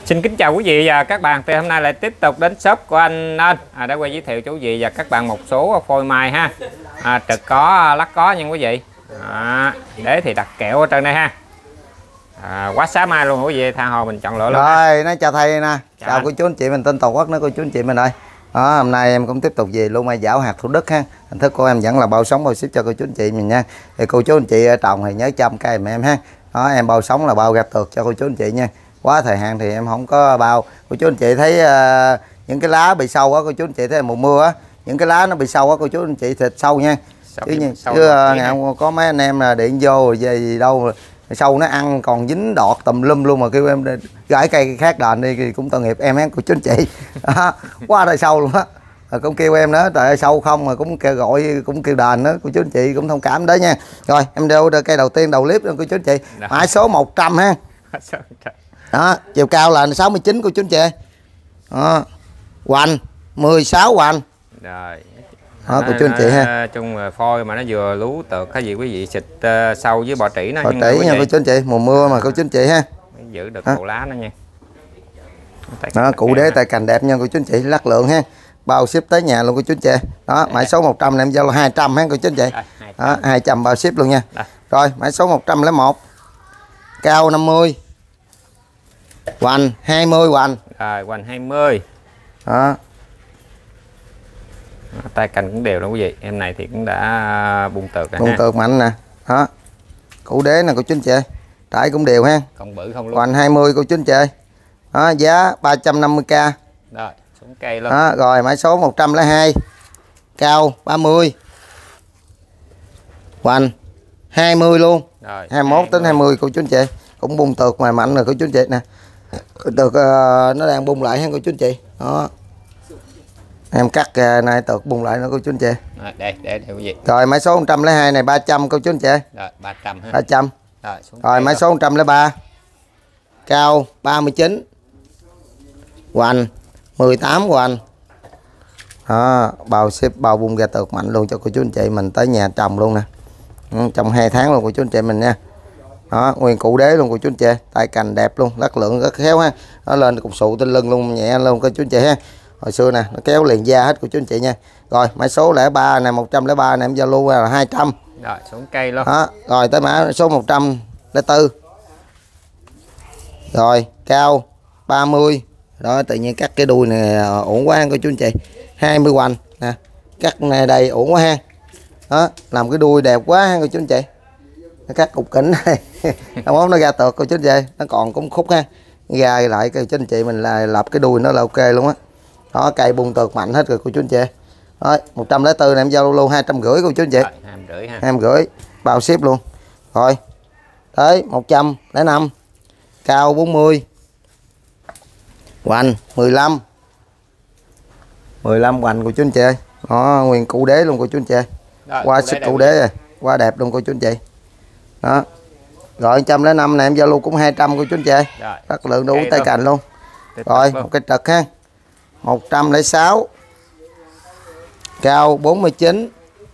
Xin kính chào quý vị và các bạn. Thì hôm nay lại tiếp tục đến shop của anh Nên để quay giới thiệu cho quý vị và các bạn một số phôi mai ha. Trực có, lắc có nha quý vị. Đế thì đặt kẹo ở trên đây ha. Quá xá mai luôn quý vị, tha hồ mình chọn lựa luôn. Rồi, nó chào thầy nè. Chào cô chú anh chị mình, tên Toàn Quốc, nó cô chú anh chị mình ơi. Hôm nay em cũng tiếp tục về luôn mai giảo hạt Thủ Đức ha. Hình thức của em vẫn là bao sống bao ship cho cô chú anh chị mình nha. Thì cô chú anh chị trồng thì nhớ chăm cây mà em ha. Em bao sống là bao gạt tược cho cô chú anh chị nha. Quá thời hạn thì em không có bao. Cô chú anh chị thấy những cái lá bị sâu á, cô chú anh chị thấy mùa mưa á, những cái lá nó bị sâu á, cô chú anh chị thịt sâu nha. Chứ có mấy anh em là điện vô về gì đâu sâu nó ăn còn dính đọt tùm lum luôn, mà kêu em gãi cây khác đền đi thì cũng tội nghiệp em á cô chú anh chị. Quá đời sâu luôn á. Cũng kêu em nữa, tại sâu không mà cũng kêu gọi, cũng kêu đền đó cô chú anh chị, cũng thông cảm đó nha. Rồi em đeo cây đầu tiên đầu clip đó cô chú anh chị. Mã số 100 ha. Đó, chiều cao là 69 cô chú anh chị. Đó. Hoành 16 hoành. Rồi. Đó cô chú anh chị ha. Chung phôi mà nó vừa lú tược cái gì quý vị xịt sâu với bọ trĩ nó. Bọ trĩ nha cô chú anh chị, mùa mưa mà cô chú anh chị ha. Giữ được bộ lá nó nha. Đó, cụ đế tay cành đẹp nha cô chú anh chị, lắc lượng ha. Bao ship tới nhà luôn cô chú anh chị. Đó, mã số 100 này em giao là 200 ha cô chú anh chị. Đó, 200 bao ship luôn nha. Rồi, mã số 101. Cao 50. Hoành 20 hoành. Rồi, hoành 20. Đó. Tay cành cũng đều đó quý vị. Em này thì cũng đã bung tược rồi. Bung tược mạnh nè. Đó. Cụ đế nè cô chú anh chị. Trải cũng đều ha. Còn bự không luôn. Hoành 20 cô chú anh chị. Đó, giá 350k. Rồi, xuống cây luôn. Đó, rồi mã số 102. Cao 30. Hoành 20 luôn. Rồi, 21 đến 20 cô chú anh chị. Cũng bung tược mà mạnh rồi cô chú anh chị nè. Tược nó đang bung lại ha cô chú anh chị. Đó. Em cắt này tược bung lại nữa cô chú anh chị. Để quý vị. Rồi mã số 102 này 300 cô chú anh chị. Rồi 300 ha. 300. Rồi mã số 103. Cao 39. Hoành 18 hoành. Đó, bao ship bao bung ra tược mạnh luôn cho cô chú anh chị mình tới nhà trồng luôn nè. Trồng 2 tháng luôn cô chú anh chị mình nha. Đó, nguyên cụ đế luôn cô chú anh chị, tay cành đẹp luôn, lắc lượng rất khéo ha. Nó lên cục sụ tinh lưng luôn, nhẹ luôn cô chú anh chị ha. Hồi xưa nè, nó kéo liền da hết cô chú anh chị nha. Rồi, mã số 03 này 103 này em giao lưu là 200. Rồi, xuống cây luôn. Đó, rồi tới mã số 104. Rồi, cao 30. Đó, tự nhiên cắt cái đuôi này ổn quá cô chú anh chị. 20 hoành nè. Cắt này đây ổn quá ha. Đó, làm cái đuôi đẹp quá ha cô chú anh chị. Nó cắt cục kính này. Không nó ra tược cô chú anh chị, nó còn cũng khúc ha. Ra lại cô chú anh chị mình là lập cái đuôi nó là ok luôn á. Đó, cây bung tược mạnh hết rồi cô chú anh chị. Đó, 104 này em giao luôn 250 cô chú anh chị. 250 ha. 250 bao ship luôn. Rồi. Tới 105. Cao 40. Hoành 15. 15 hoành cô chú anh chị ơi. Đó, nguyên cụ đế luôn cô chú anh chị. Qua sức cụ đế rồi. Quá đẹp luôn cô chú anh chị. Đó. Rồi 105 này em giao lưu cũng 200 cô chú anh chị. Rất lượng đủ tay cành luôn. Rồi một cái trật ha. 106. Cao 49.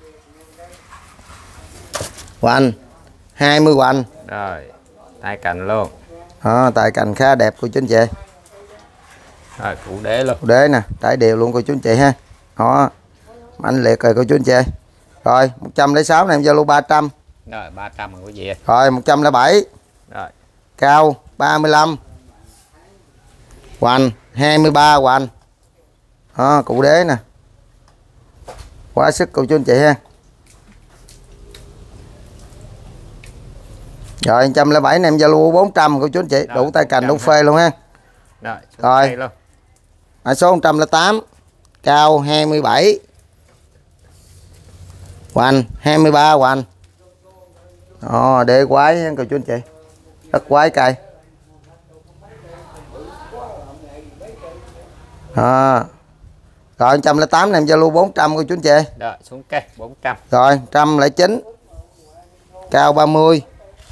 Hoành 20 hoành. Rồi, tay cành luôn. Đó, tay cành khá đẹp cô chú anh chị. Rồi, cụ đế luôn. Cụ đế nè, trải đều luôn cô chú anh chị ha. Đó. Mạnh liệt rồi cô chú anh chị. Rồi, 106 này em giao lưu 300. Rồi, 300 rồi quý vị. Rồi, 107. Rồi. Cao 35. Hoành 23 hoành. Đó, cụ đế nè. Quá sức cô chú anh chị ha. Rồi 107 này em giao lưu 400 cô chú anh chị, đủ tay cành đủ phê luôn ha. Rồi. Mã số 108. Cao 27. Hoành 23 hoành. Đó, đế quái nha cô chú anh chị. Rất quái cây. Đó. Rồi 108 này em giao lưu 400 cô chú anh chị. Rồi, xuống cây 400. Rồi 109. Cao 30.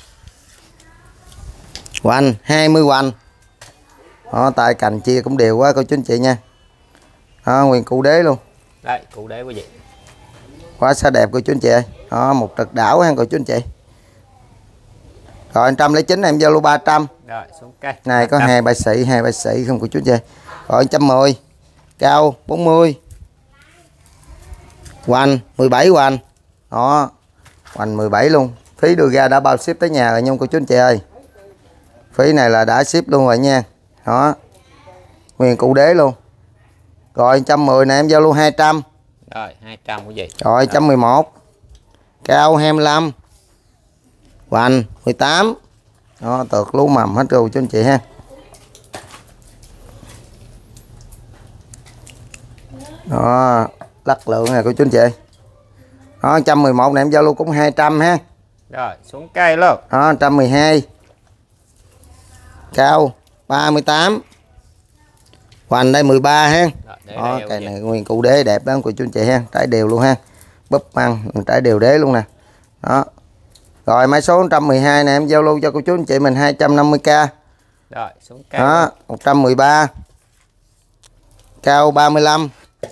Hoành 20 hoành. Đó, tay cành chia cũng đều quá cô chú anh chị nha. Đó, nguyên cụ đế luôn. Đây, cụ đế quý vị. Quá xa đẹp cô chú anh chị ơi. Đó, một trật đảo ha cô chú anh chị. Rồi 109 này em giao lưu 300. Rồi xuống cây. Này có 2 ba sỉ không cô chú chị. Rồi 110. Cao 40. Hoành 17 hoành. Đó. Hoành 17 luôn. Phí đưa ra đã bao ship tới nhà rồi nha cô chú anh chị ơi. Phí này là đã ship luôn rồi nha. Đó. Nguyên cụ đế luôn. Rồi 110 này em giao lưu 200. Rồi 200 của gì? Rồi 111. Cao 25. Hoành 18. Đó, tược lú mầm hết rồi chú anh chị ha. Đó, lắc lượng này của chú anh chị. Đó 111 này em giao lưu cũng 200 ha. Rồi xuống cây luôn. Đó 112. Cao 38. Hoành đây 13 ha. Đó, cây này nguyên cụ đế đẹp lắm của chú anh chị ha, trải đều luôn ha. Búp măng trải đều đế luôn nè. Đó. Rồi mã số 112 này em giao lưu cho cô chú anh chị mình 250k. Rồi xuống cây. Đó, 113. Cao 35.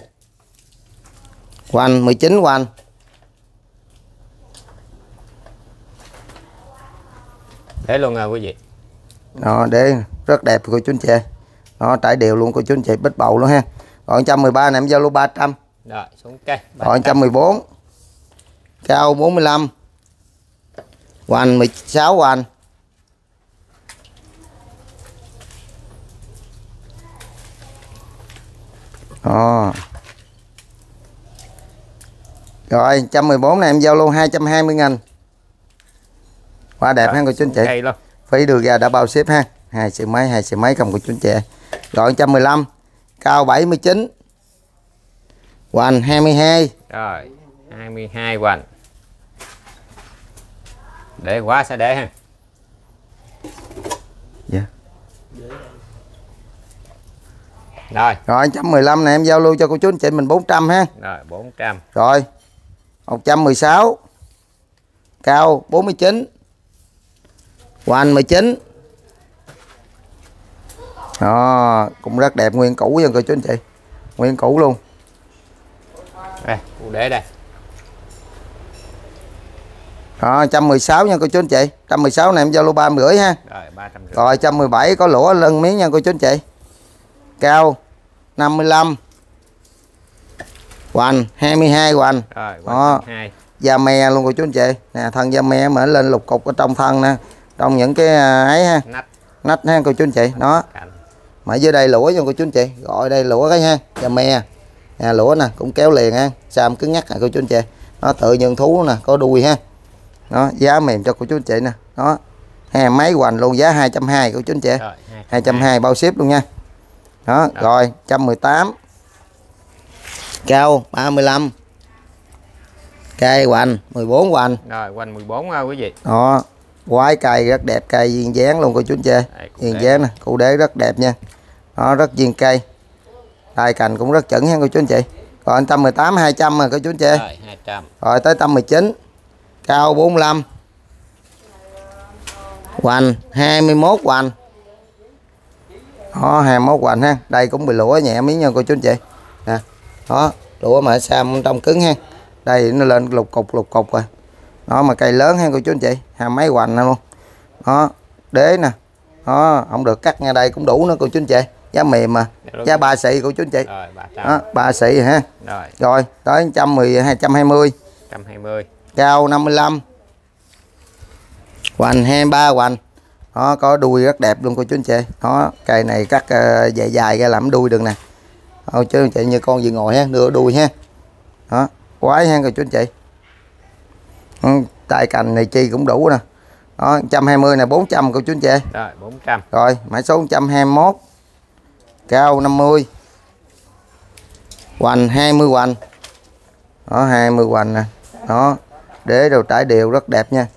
Hoành 19 hoành. Để luôn quý vị. Đó, để rất đẹp cô chú anh chị. Nó trải đều luôn cô chú anh chị, bít bầu luôn ha. Rồi 113 này em giao lưu 300. Rồi xuống cây. Rồi 114. Cao 45. Hoành 16 hoành. Đó. Rồi 114 này em giao lưu 220.000. Quá đẹp ha cô chú anh chị. Phí đưa ra đã bao ship ha. Hai sợi mấy không cô chú anh chị. Rồi 115. Cao 79. Hoành 22. Rồi 22 hoành. Để quá sẽ để ha. Dạ. Rồi. Rồi 115 này em giao lưu cho cô chú anh chị mình 400 ha. Rồi 400. Rồi 116. Cao 49. Hoành 19. Đó, cũng rất đẹp, nguyên cũ nha cô chú anh chị. Nguyên cũ luôn. Đây, cụ để đây. Đó, 116 nha cô chú anh chị. 116 này em giao lưu 350 ha. Rồi 350. Rồi 117 có lũa lân miếng nha cô chú anh chị. Cao 55. Hoành 22 hoành. Rồi hoành 22. Da me luôn cô chú anh chị. Nè thân da me mở lên lục cục ở trong thân nè. Trong những cái ấy ha. Nách ha cô chú anh chị. Đó. Mà dưới đây lũa cho cô chú anh chị. Gọi đây lũa cái ha. Da me. Nè lũa nè cũng kéo liền ha. Sam cứng nhắc nè cô chú anh chị. Nó tự nhân thú nè, có đuôi ha. Đó, giá mềm cho cô chú anh chị nè. Đó. Hai mấy hoành luôn, giá 220 cô chú anh chị. 220 bao ship luôn nha. Đó, rồi 118. Cao 35. Cây hoành 14 hoành. Rồi hoành 14 quý vị. Đó, quái cây rất đẹp, cây viên dáng luôn cô chú anh chị. Viên dáng nè, cụ đế rất đẹp nha. Đó, rất viên cây. Đai cành cũng rất chuẩn ha cô chú anh chị. Rồi 118 200 rồi cô chú anh chị. Rồi 200. Rồi tới 119. Cao 45. Hoành 21 hoành. Đó 21 hoành ha. Đây cũng bị lũa nhẹ miếng nha cô chú anh chị. Nè. Đó, lũa mà Sam trong cứng ha. Đây nó lên lục cục rồi. Đó mà cây lớn ha cô chú anh chị, 20 mấy hoành luôn. Đó, đế nè. Đó, không được cắt nha, đây cũng đủ nữa cô chú anh chị. Giá mềm mà. Giá 3 xị cô chú anh chị. Rồi 300. Đó, 3 xị ha. Rồi, tới 110 220. 120. Cao 55. Hoành 23 hoành. Đó, có đuôi rất đẹp luôn cô chú anh chị. Đó, cây này cắt dài dài ra làm đuôi được nè. Thôi chứ anh chị như con gì ngồi ha, đưa đuôi ha. Đó, quái ha cô chú anh chị. Tay cành này chi cũng đủ nè. Đó, 120 này 400 cô chú anh chị. Rồi 400. Rồi, mã số 121. Cao 50. Hoành 20 hoành. Đó 20 hoành nè. Đó, đế đồ trải đều rất đẹp nha.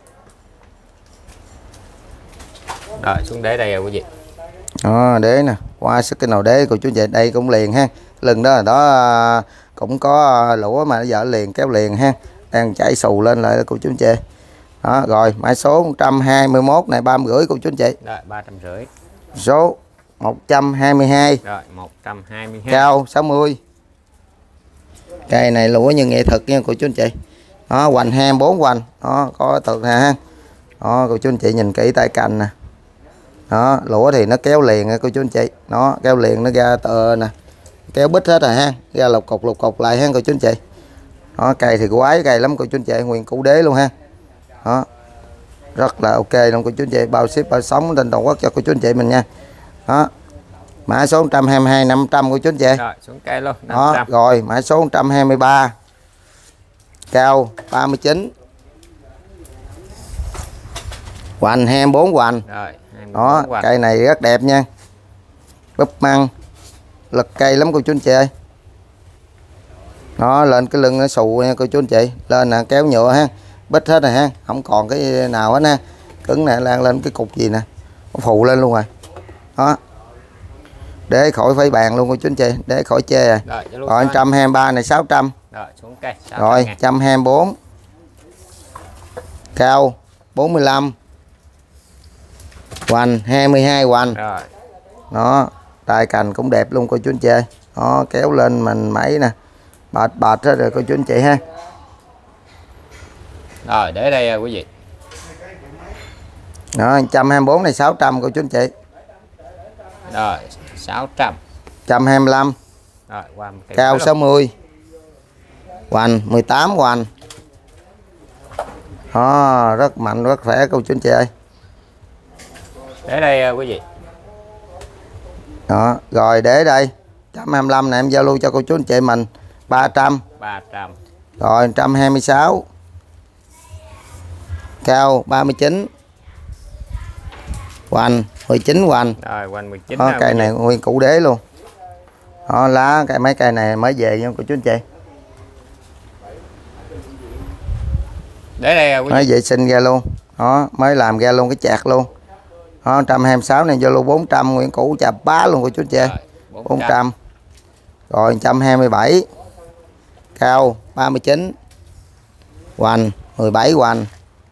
Rồi xuống đế đây rồi quý vị. Đó, đế nè, qua sức cái nào đế cô chú anh chị, đây cũng liền ha. Lưng đó là đó cũng có lũa mà nó vợ liền kéo liền ha. Đang chảy xù lên lại cô chú anh chị. Đó, rồi mã số 121 này 350 cô chú anh chị. Rồi 350. Số 122. Rồi 122. Cao 60. Cây này lũa như nghệ thuật nha cô chú anh chị. Đó, hoành 24 hoành. Đó, có tược nè ha. Đó, cô chú anh chị nhìn kỹ tay cành nè. Đó, lũa thì nó kéo liền nha cô chú anh chị. Nó kéo liền, nó ra tờ nè. Kéo bít hết rồi ha, ra lục cục lại ha cô chú anh chị. Đó, cây thì quái cây lắm cô chú anh chị, nguyên củ đế luôn ha. Đó. Rất là ok luôn cô chú anh chị, bao ship bao sống trên toàn quốc cho cô chú anh chị mình nha. Đó. Mã số 122 500 cô chú anh chị. Rồi, xuống cây luôn, 500. Đó, rồi mã số 123. Cao 39. Hoành 24 hoành. Rồi, đó, hoành. cây này rất đẹp nha. Búp măng. Lực cây lắm cô chú anh chị ơi. Nó lên cái lưng nó xù nha cô chú anh chị. Lên nè, kéo nhựa ha. Bít hết rồi ha, không còn cái nào hết ha. Cứng nè, lan lên cái cục gì nè. Nó phụ lên luôn rồi. Đó. Để khỏi phải bàn luôn cô chú anh chị, để khỏi chê rồi. Rồi 123 này 600. Rồi xuống cây. Rồi 124. Cao 45. Hoành 22 hoành. Rồi. Đó, tay cành cũng đẹp luôn cô chú anh chị ơi. Đó, kéo lên mình máy nè. Bệt hết rồi cô chú anh chị ha. Rồi, để đây quý vị. Đó, 124 này 600 cô chú anh chị. Rồi, 600. 125. Rồi, qua cao 60. Hoành 18 hoành. Đó, rất mạnh, rất khỏe cô chú anh chị ơi. Để đây quý vị. Đó, rồi để đây. 125 này em giao lưu cho cô chú anh chị mình 300. 300. Rồi 126. Cao 39. Hoành 19 hoành. Rồi hoành 19. Đó, cây này nguyên củ đế luôn. Đó, lá cây mấy cây này mới về nha cô chú anh chị. Để đây quý vị. Mới vệ sinh ra luôn. Đó, mới làm ra luôn cái chạc luôn. Đó, 126 này giao lưu 400 nguyên củ chà bá luôn cô chú anh chị. 400. Rồi 127. Cao 39. Hoành 17 hoành.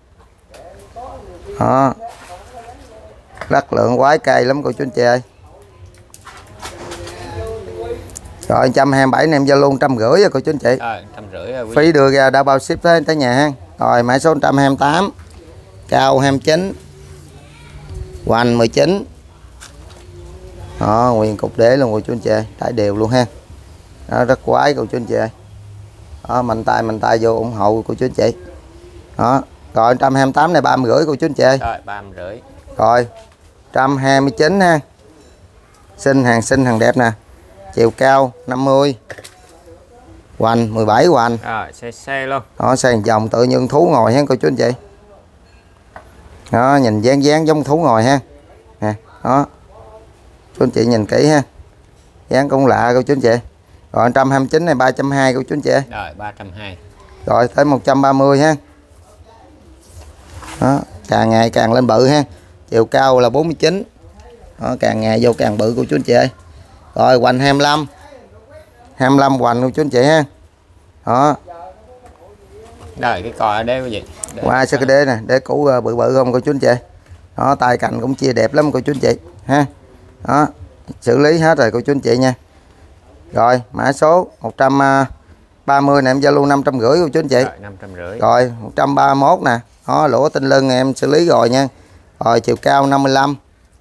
Đó. Rất lượng quái cây lắm cô chú anh chị ơi. Rồi 127 này em giao luôn 150 cô chú anh chị. Rồi 150 phí đưa ra đã bao ship tới nhà ha. Rồi mã số 128. Cao 29. Hoành 19. Đó, nguyên cục đế luôn cô chú anh chị ơi, trải đều luôn ha. Đó, rất quái cô chú anh chị ơi. Đó, mạnh tay vô ủng hộ cô chú anh chị. Đó, rồi 128 này 30 cô chú anh chị ơi. Rồi 30. Rồi 129 ha. Xinh hàng đẹp nè. Chiều cao 50. Hoành 17 hoành. Rồi xe luôn. Đó, xe vòng tự nhiên thú ngồi ha cô chú anh chị. Đó, nhìn dáng giống thú ngồi ha. Nè, đó. Chú anh chị nhìn kỹ ha. Dáng cũng lạ cô chú anh chị. Rồi 129 này 320 cô chú anh chị. Rồi 320. Rồi tới 130 ha. Đó, càng ngày càng lên bự ha. Chiều cao là 49. Đó, càng ngày vô càng bự cô chú anh chị ơi. Rồi hoành 25. 25 hoành cô chú anh chị ha. Đó. Rồi cái cò ở đây quý vị. Qua cái đế nè, đế cũ bự không cô chú anh chị. Đó, tay cành cũng chia đẹp lắm cô chú anh chị ha. Đó, xử lý hết rồi cô chú anh chị nha. Rồi mã số 130 này em giao luôn 550 cô chú anh chị. Rồi 550. Rồi 131 nè. Đó, lỗ tinh lưng em xử lý rồi nha. Rồi chiều cao 55.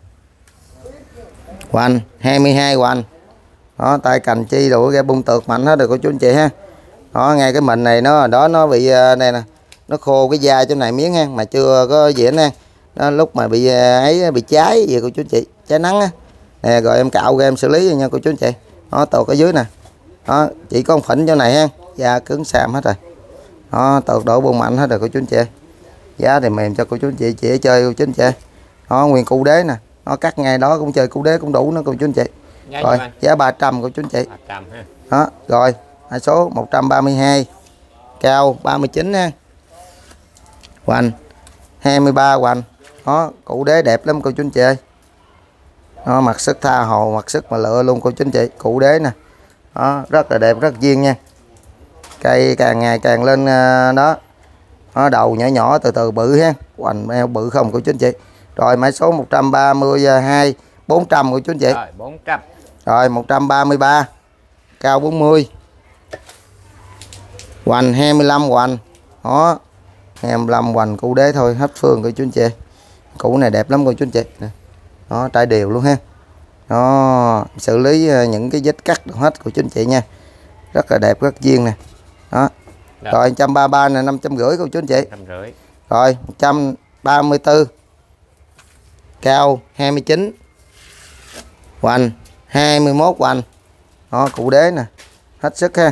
Hoành 22 hoành. Đó, tay cành chi đủ ra bung tược mạnh hết rồi cô chú anh chị ha. Đó, ngay cái mình này nó bị này nè, nó khô cái da chỗ này miếng ha, mà chưa có gì hết ha. Nó lúc mà bị ấy bị cháy gì cô chú anh chị, cháy nắng á. Nè, rồi em cạo ra em xử lý nha cô chú anh chị. Nó tược ở dưới nè. Đó, chỉ có một phỉnh chỗ này ha, da cứng xàm hết rồi. Đó, tược độ bung mạnh hết rồi cô chú anh chị. Giá thì mềm cho cô chú anh chị chỉ chơi cô chú anh chị. Đó, nguyên củ đế nè, nó cắt ngay đó cũng chơi củ đế cũng đủ nữa cô chú anh chị. Rồi giá 300 cô chú anh chị. 300 ha. Đó, rồi mã số 132. Cao 39 ha. Hoành 23 hoành. Đó, củ đế đẹp lắm cô chú anh chị ơi. Đó, mặt sức tha hồ, mặt sức mà lựa luôn cô chú anh chị. Củ đế nè. Đó, rất là đẹp, rất duyên nha. Cây càng ngày càng lên đó. Đó, đầu nhỏ từ từ bự ha. Hoành eo bự không cô chú anh chị. Rồi mã số 132 400 của chú anh chị. Rồi 400. Rồi 133. Cao 40. Hoành 25 hoành. Đó. 25 hoành củ đế thôi, hết phương cô chú anh chị. Củ này đẹp lắm cô chú anh chị nè. Đó, trải đều luôn ha. Đó, xử lý những cái vết cắt hết cô chú anh chị nha. Rất là đẹp, rất duyên nè. Đó. Được. Rồi 133 này 550 cô chú anh chị. 550. Rồi 134. Cao 29. Hoành 21 hoành. Đó, củ đế nè. Hết sức ha.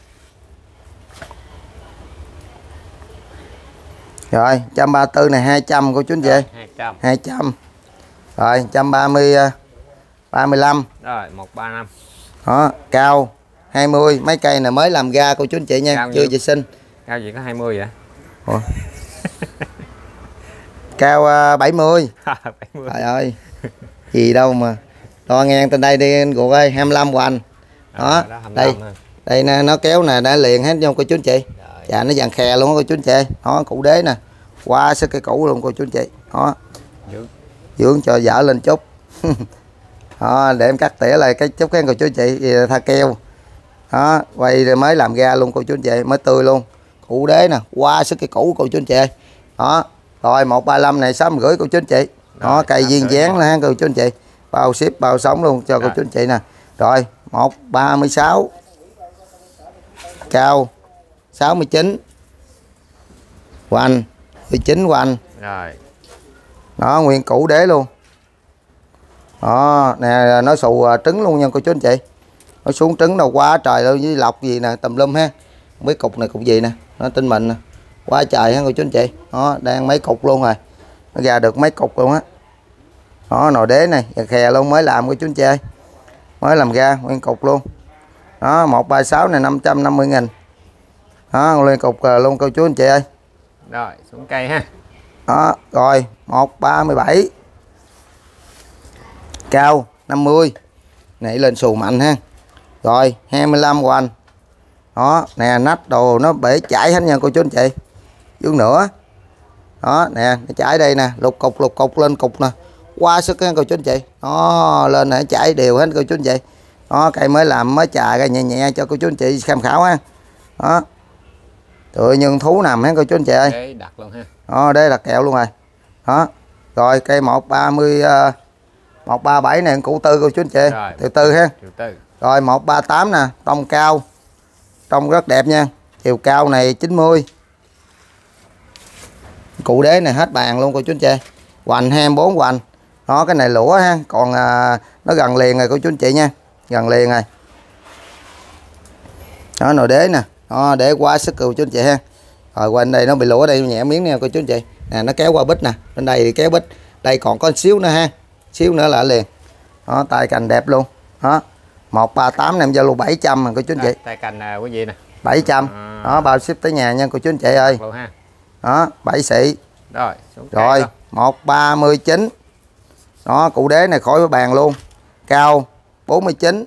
Rồi 134 này 200 cô chú anh chị. 200. 200. Rồi 130 35. Rồi 135. Đó, cao 20, mấy cây này mới làm ra cô chú anh chị nha, Cao chưa nhiêu? vệ sinh. Cao gì có 20 vậy? Ủa? Cao 70. 70. Trời ơi. Gì đâu mà. Đo ngang trên đây đi anh Guộc ơi, 25 hoành. Đó, đây. Đây nè, nó kéo nè, đã liền hết không cô chú anh chị. Dạ nó vàng khè luôn cô chú anh chị. Đó, củ đế nè. Qua sức cây củ luôn cô chú anh chị. Đó. Dưỡng cho dở lên chút. Đó, để em cắt tỉa lại cái chút khen cô chú anh chị, tha keo. Đó, quay rồi mới làm ra luôn cô chú anh chị, mới tươi luôn. Củ đế nè, qua sức cây củ cô chú anh chị. Đó. Rồi 135 này 650 cô chú anh chị. Đó, cây duyên dáng nè cô chú anh chị. Bao ship bao sống luôn cho cô chú anh chị nè. Rồi 136. Cao 69. Hoành 19 hoành. Rồi. Đó, nguyên củ đế luôn. Đó, nè nó xù trứng luôn nha cô chú anh chị. Nó xuống trứng đâu quá trời đâu, với lọc gì nè, tùm lum ha. Không biết cục này cục gì nè, nó tin mình nè. Quá trời ha cô chú anh chị. Đó, đang mấy cục luôn rồi. Nó ra được mấy cục luôn á. Đó, nồi đế này, khè luôn, mới làm cô chú anh chị ơi. Mới làm ra nguyên cục luôn. Đó, 136 này 550.000. Đó, nguyên cục luôn cô chú anh chị ơi. Rồi, xuống cây ha. Đó, rồi 137. Cao 50. Nãy lên xù mạnh ha. Rồi 25 hoành. Đó, nè nách đồ nó bể chảy hết nha cô chú anh chị. Dưới nữa. Đó, nè, nó chảy đây nè, lục cục lên cục nè. Qua sức nha cô chú anh chị. Đó, lên nè chảy đều hết cô chú anh chị. Đó, cây mới làm mới chà ra nhẹ nhẹ cho cô chú anh chị tham khảo ha. Đó. Tụi nhưng thú nằm ha cô chú anh chị ơi. Để đặt luôn ha. Đó, đây là kẹo luôn rồi. Đó. Rồi cây 137 này củ tư cô chú anh chị. Từ từ ha. Rồi 138 nè, tông cao. Tông rất đẹp nha. Chiều cao này 90. Cụ đế này hết bàn luôn cô chú anh chị. Hoành 24 hoành. Đó, cái này lũa ha, còn nó gần liền rồi cô chú anh chị nha. Gần liền rồi. Đó, nồi đế nè. Đó, để quá sức cô chú anh chị ha. Rồi quanh đây nó bị lũa đây nhẹ miếng nha cô chú anh chị. Nè, nó kéo qua bít nè. Bên đây thì kéo bít. Đây còn có xíu nữa ha. Xíu nữa là liền. Đó, tay cành đẹp luôn. Đó. 138 này em giao luôn 700 mà cô chú anh chị. Tay cành quý vị nè. 700. Đó, bao ship tới nhà nha cô chú anh chị ơi. Đó, 7 xị. Rồi, rồi 139. Đó, cụ đế này khỏi bàn luôn. Cao 49.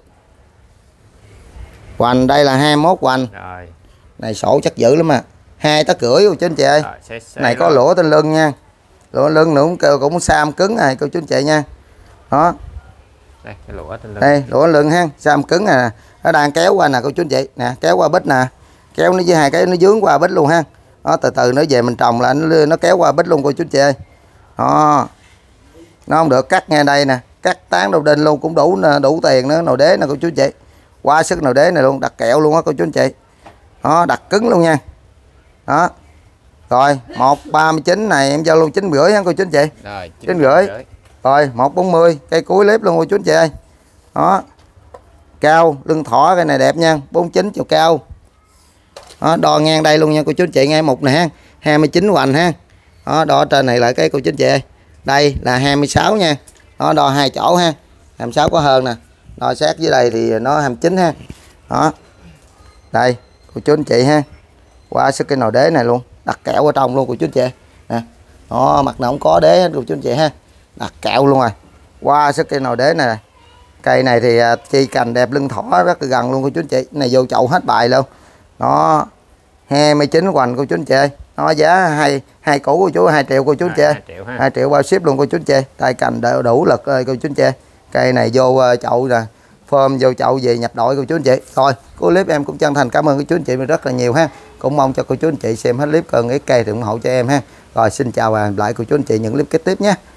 Hoành đây là 21 hoành. Rồi. Này sổ chắc dữ lắm à. 2,5 tấc cô chú anh chị ơi. Rồi, này có lỗ trên lưng nha. Lỗ lưng nữa cũng sam cứng này cô chú anh chị nha. Đó. Đây, cái lỗ trên lưng. Đây, lỗ lưng ha, sam cứng nè. Nó đang kéo qua nè cô chú anh chị. Nè, kéo qua bít nè. Kéo nó với hai cái nó dướng qua bít luôn ha. Đó, từ từ nó về mình trồng là nó kéo qua bít luôn cô chú anh chị ơi. Đó. Nó không được cắt nghe đây nè, cắt tán đầu đinh luôn cũng đủ tiền nữa. Nồi đế nè cô chú anh chị. Quá sức nồi đế này luôn, đặt kẹo luôn á cô chú anh chị. Đó, đặt cứng luôn nha. Đó. Rồi, 139 này em giao luôn 9,5 ha cô chú anh chị. Rồi, 9,5. Rồi, 140, cây cuối clip luôn cô chú anh chị ơi. Đó. Cao, lưng thỏ cái này đẹp nha, 49 chiều cao. Đó, đo ngang đây luôn nha cô chú anh chị, ngay mục này ha, 29 hoành ha. Đó, đo trên này lại cái cô chú anh chị ơi. Đây là 26 nha. Đó, đo hai chỗ ha. 26 có hơn nè. Đo sát dưới đây thì nó 29 ha. Đó. Đây, cô chú anh chị ha. Qua sức cái nồi đế này luôn, đặt kẹo ở trong luôn cô chú anh chị. Nè. Đó, mặt nào không có đế hết cô chú anh chị ha. Đặt kẹo luôn rồi. Qua sức cây nồi đế này. Cây này thì chi cành đẹp, lưng thỏ rất là gần luôn cô chú anh chị. Này vô chậu hết bài luôn. Đó. 29 hoành cô chú anh chị ơi. Nó giá hai củ cô chú 2 triệu cô chú anh chị. 2 triệu bao ship luôn cô chú anh chị. Tay cành đủ lực ơi cô chú anh chị. Cây này vô chậu nè. Phơm vô chậu về nhập đội cô chú anh chị. Thôi, clip em cũng chân thành cảm ơn cô chú anh chị mình rất là nhiều ha. Cũng mong cho cô chú anh chị xem hết clip cần cái cây thì ủng hộ cho em ha. Rồi xin chào và hẹn lại cô chú anh chị những clip kế tiếp nhé.